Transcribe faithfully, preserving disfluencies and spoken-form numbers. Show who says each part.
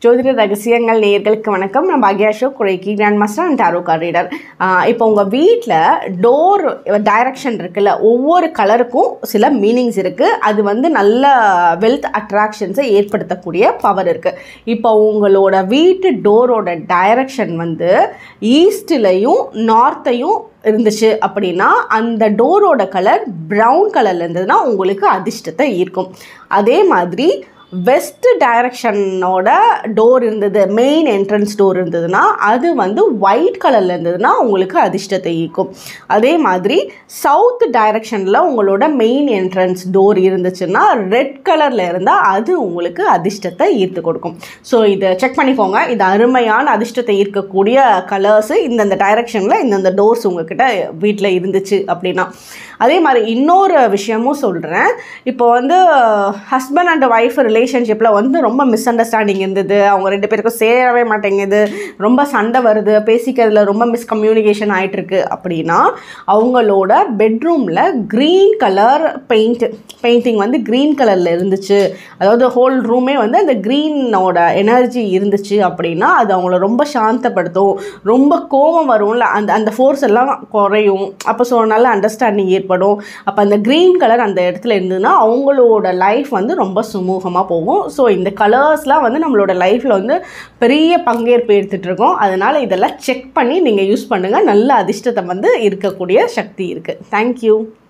Speaker 1: ஜோதிட ரகசியங்கள் நேயர்களுக்கு வணக்கம். நான் பாghya ashok, reiki grand master and tarot card reader. இப்போ உங்கள் வீட்டில் டோர் டைரக்ஷன் இருக்குல்ல, ஒவ்வொரு கலருக்கும் சில மீனிங்ஸ் இருக்குது. அது வந்து நல்ல வெல்த் அட்ராக்ஷன்ஸை ஏற்படுத்தக்கூடிய பவர் இருக்குது. இப்போ உங்களோட வீட்டு டோரோட டைரக்ஷன் வந்து ஈஸ்ட்லேயும் நார்த்தையும் இருந்துச்சு அப்படின்னா அந்த டோரோட கலர் ப்ரௌன் கலரில் இருந்ததுன்னா உங்களுக்கு அதிர்ஷ்டத்தை ஈர்க்கும். அதே மாதிரி வெஸ்ட் டைரக்ஷனோட டோர் இருந்தது, மெயின் என்ட்ரன்ஸ் டோர் இருந்ததுன்னா அது வந்து ஒயிட் கலரில் இருந்ததுன்னா உங்களுக்கு அதிர்ஷ்டத்தை ஈர்க்கும். அதே மாதிரி சவுத் டைரக்ஷனில் உங்களோட மெயின் என்ட்ரன்ஸ் டோர் இருந்துச்சுன்னா ரெட் கலரில் இருந்தால் அது உங்களுக்கு அதிர்ஷ்டத்தை ஈர்த்து கொடுக்கும். ஸோ இதை செக் பண்ணிக்கோங்க. இது அருமையான அதிர்ஷ்டத்தை ஈர்க்கக்கூடிய கலர்ஸு இந்தந்த டைரக்ஷனில் இந்தந்த டோர்ஸ் உங்ககிட்ட வீட்டில் இருந்துச்சு அப்படின்னா. அதே மாதிரி இன்னொரு விஷயமும் சொல்கிறேன். இப்போ வந்து ஹஸ்பண்ட் அண்ட் ஒய்ஃப் ரிலேஷன்ஷிப்பில் வந்து ரொம்ப மிஸ் அண்டர்ஸ்டாண்டிங் இருந்தது, அவங்க ரெண்டு பேருக்கும் சேரவே மாட்டேங்குது, ரொம்ப சண்டை வருது, பேசிக்கிறதுல ரொம்ப மிஸ்கம்யூனிகேஷன் ஆகிட்டுருக்கு அப்படின்னா அவங்களோட பெட்ரூமில் க்ரீன் கலர் பெயிண்ட் பெயிண்டிங் வந்து க்ரீன் கலரில் இருந்துச்சு, அதாவது ஹோல் ரூமே வந்து அந்த க்ரீனோட எனர்ஜி இருந்துச்சு அப்படின்னா அது அவங்கள ரொம்ப சாந்தப்படுத்தும். ரொம்ப கோபம் வரும்ல, அந்த அந்த ஃபோர்ஸ் எல்லாம் குறையும். அப்போ ஸோ நல்ல அண்டர்ஸ்டாண்டிங் ஏற்படும். அப்போ அந்த க்ரீன் கலர் அந்த இடத்துல இருந்ததுன்னா அவங்களோட லைஃப் வந்து ரொம்ப சுமூகமாக போகும். ஸோ இந்த கலர்ஸ்லாம் வந்து நம்மளோட லைஃப்பில் வந்து பெரிய பங்கேற்பு எடுத்துகிட்ருக்கோம். அதனால் இதெல்லாம் செக் பண்ணி நீங்கள் யூஸ் பண்ணுங்கள். நல்ல அதிர்ஷ்டத்தை வந்து இருக்கக்கூடிய சக்தி இருக்குது. தேங்க்யூ.